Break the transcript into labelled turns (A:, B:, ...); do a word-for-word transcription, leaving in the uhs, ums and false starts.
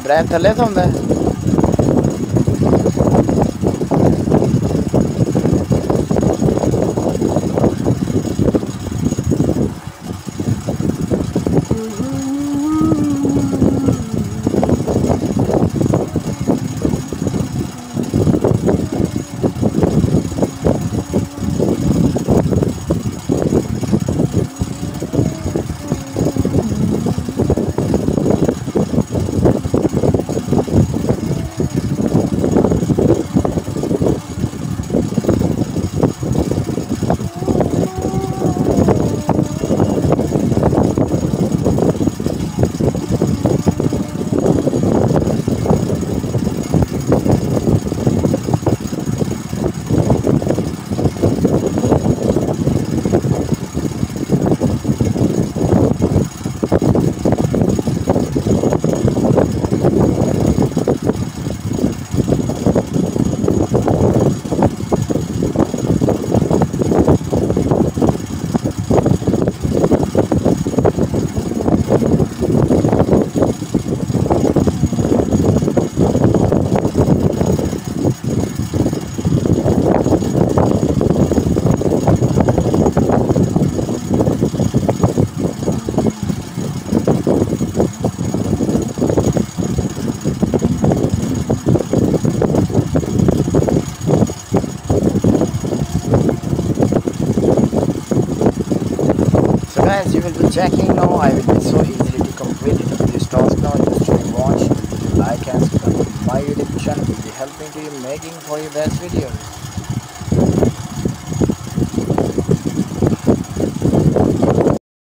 A: Breath थले थोंदा है। So guys, you will be checking now. I will be so easily to complete this task now. Just to watch, like and subscribe to my YouTube channel. Will be helping to you making for you best videos.